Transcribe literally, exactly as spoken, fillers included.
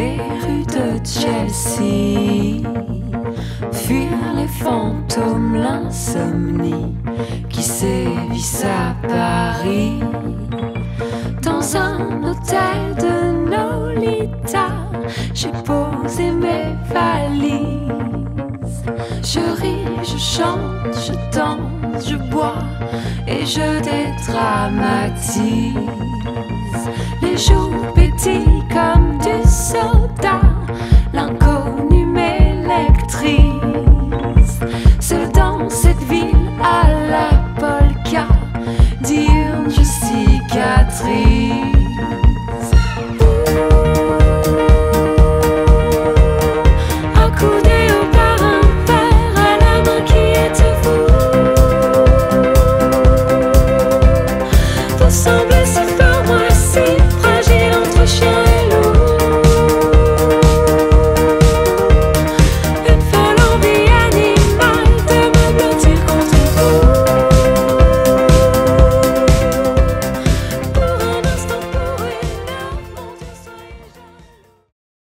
les rues de Chelsea, fuir les fantômes, l'insomnie qui sévissent à Paris. Dans un hôtel de Nolita, j'ai posé mes valises. Je ris, je chante, je danse, je bois et je dédramatise. Les jours pétillent comme du